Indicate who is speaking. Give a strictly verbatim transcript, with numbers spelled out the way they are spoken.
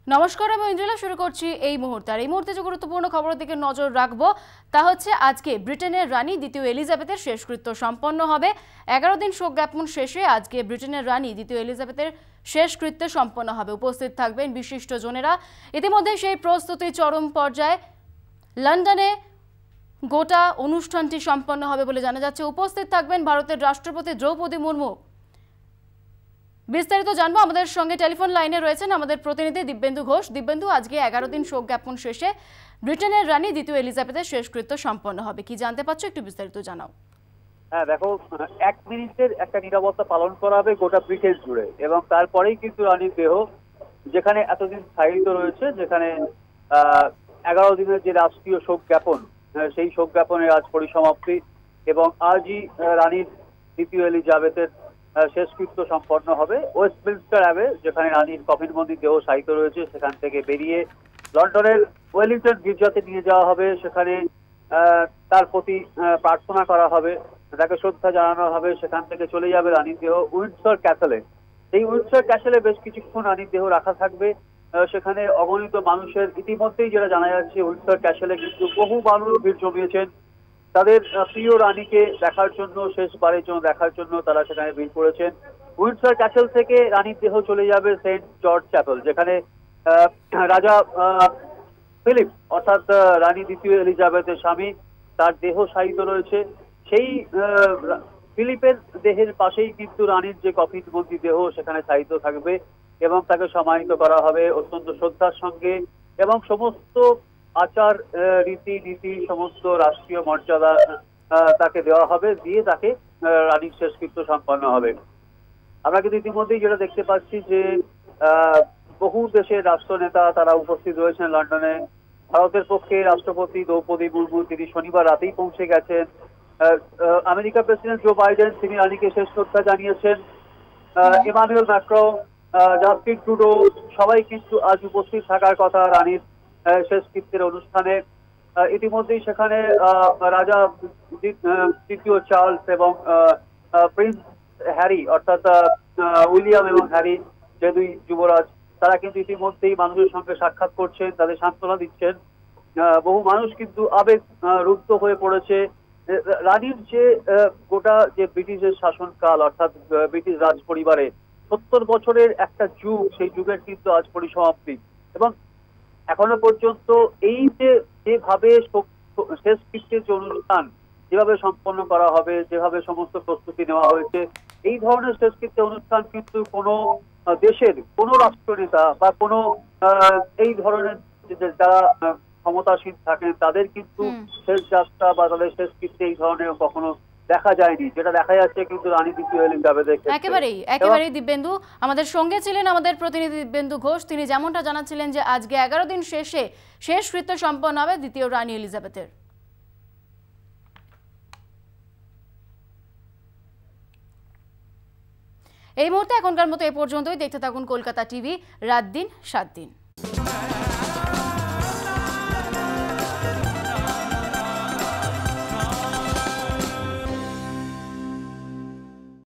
Speaker 1: নমস্কার, আমি ইন্দ্রিলা শুরু করছি এই মুহূর্তে। আর এই মুহূর্তে যে গুরুত্বপূর্ণ খবরের দিকে নজর রাখবো তা হচ্ছে আজকে ব্রিটেনের রানী দ্বিতীয় এলিজাবেথের শেষকৃত্য সম্পন্ন হবে। এগারো দিন শোক জ্ঞাপন শেষে আজকে ব্রিটেনের রানী দ্বিতীয় এলিজাবেথের শেষকৃত্য সম্পন্ন হবে। উপস্থিত থাকবেন বিশিষ্ট জনেরা। ইতিমধ্যে সেই প্রস্তুতি চরম পর্যায়ে। লন্ডনে গোটা অনুষ্ঠানটি সম্পন্ন হবে বলে জানা যাচ্ছে। উপস্থিত থাকবেন ভারতের রাষ্ট্রপতি দ্রৌপদী মুর্মু। বিস্তারিত জানবো, আমাদের সঙ্গে টেলিফোন লাইনে রয়েছেন আমাদের প্রতিনিধি দিব্যেন্দু ঘোষ। দিব্যেন্দু, আজকে এগারো দিন শোক জ্ঞাপন শেষে ব্রিটেনের রানী দ্বিতীয় এলিজাবেথের শেষকৃত্য সম্পন্ন হবে, কি জানতে পারছো একটু বিস্তারিত জানাও।
Speaker 2: হ্যাঁ দেখো, এক মিনিটের একটা নিরাপত্তা পালন করা হবে গোটা ব্রিটেন জুড়ে, এবং তারপরেই কিন্তু রানীর দেহ যেখানে এতদিন স্থায়িত রয়েছে, যেখানে আহ এগারো দিনের যে রাষ্ট্রীয় শোক জ্ঞাপন, সেই শোক জ্ঞাপনের আজ পরিসমাপ্তি, এবং আজই রানীর দ্বিতীয় এলিজাবেথের শেষকৃত্য সম্পন্ন হবে ওয়েস্টমিনস্টার অ্যাবে, যেখানে রানীর কফিনবন্দি দেহ শায়িত রয়েছে। সেখান থেকে বেরিয়ে লন্ডনের ওয়েলিংটন গির্জাতে নিয়ে যাওয়া হবে। সেখানে তার প্রতি প্রার্থনা করা হবে, তাকে শ্রদ্ধা জানানো হবে। সেখান থেকে চলে যাবে রানীর দেহ উইন্ডসর ক্যাসেলে। এই উইন্ডসর ক্যাসেলে বেশ কিছুক্ষণ রানীর দেহ রাখা থাকবে। সেখানে অগণিত মানুষের, ইতিমধ্যেই যেটা জানা যাচ্ছে, উইন্ডসর ক্যাসেলে কিন্তু বহু মানুষ ভিড় জমিয়েছেন তাদের প্রিয় রানীকে দেখার জন্য, শেষবারের জন্য দেখার জন্য তারা সেখানে ভিড় করেছেন। উইন্ডসর ক্যাসেল থেকে রানীর দেহ চলে যাবে সেন্ট জর্জ চ্যাপেল, যেখানে রাজা ফিলিপ অর্থাৎ রানী দ্বিতীয় এলিজাবেথের স্বামী, তার দেহ শায়িত রয়েছে। সেই ফিলিপের দেহের পাশেই কিন্তু রানীর যে কফিনবন্দি দেহ সেখানে শায়িত থাকবে, এবং তাকে সমাহিত করা হবে অত্যন্ত শ্রদ্ধার সঙ্গে, এবং সমস্ত আচার রীতি নীতি, সমস্ত রাষ্ট্রীয় মর্যাদা তাকে দেওয়া হবে, দিয়ে তাকে রানীর শেষকৃত্য সম্পন্ন হবে। আমরা কিন্তু ইতিমধ্যেই যেটা দেখতে পাচ্ছি যে বহু দেশের রাষ্ট্রনেতা তারা উপস্থিত রয়েছেন লন্ডনে। ভারতের পক্ষে রাষ্ট্রপতি দ্রৌপদী মুর্মু, তিনি শনিবার রাতেই পৌঁছে গেছেন। আমেরিকা প্রেসিডেন্ট জো বাইডেন, তিনি রানীকে শেষ শ্রদ্ধা জানিয়েছেন। ইমানুয়েল ম্যাক্রো, জাস্টিন ট্রুডো, সবাই কিন্তু আজ উপস্থিত থাকার কথা রানীর শেষকৃত্যের অনুষ্ঠানে। ইতিমধ্যেই সেখানে রাজা তৃতীয় চার্লস এবং প্রিন্স হ্যারি অর্থাৎ উইলিয়াম এবং হ্যারি, যে দুই যুবরাজ, তারা কিন্তু ইতিমধ্যেই মানুষের সঙ্গে সাক্ষাৎ করছেন, তাদের সান্ত্বনা দিচ্ছেন। বহু মানুষ কিন্তু আবেগ রুদ্ধ হয়ে পড়েছে। রানীর যে গোটা যে ব্রিটিশের শাসনকাল, অর্থাৎ ব্রিটিশ রাজ পরিবারে সত্তর বছরের একটা যুগ, সেই যুগের কিন্তু আজ পরিসমাপ্তি। এবং এখনো পর্যন্ত এই যে যেভাবে শেষকৃত্যের যে অনুষ্ঠান যেভাবে সম্পন্ন করা হবে, যেভাবে সমস্ত প্রস্তুতি নেওয়া হয়েছে, এই ধরনের শেষকৃত্যের অনুষ্ঠান কিন্তু কোনো দেশের কোনো রাষ্ট্রনেতা বা কোনো এই ধরনের যারা ক্ষমতাসীন থাকেন তাদের কিন্তু শেষ যাত্রা বা তাদের শেষকৃত্যে এই ধরনের কখনো দেখা যায়নি, যেটা দেখা যাচ্ছে কিন্তু রানী দ্বিতীয় এলিজাবেথের ক্ষেত্রে।
Speaker 1: একেবারেই একেবারেই দিব্যেন্দু, আমাদের সঙ্গে ছিলেন আমাদের প্রতিনিধি দিব্যেন্দু ঘোষ। তিনি যেমনটা জানাচ্ছিলেন যে আজকে এগারো দিন শেষে শেষকৃত্য সম্পন্ন হবে দ্বিতীয় রানী এলিজাবেথের। এই মুহূর্তে এখনকার মতো এ পর্যন্তই। দেখতে থাকুন কলকাতা টিভি, রাত দিন সাত দিন।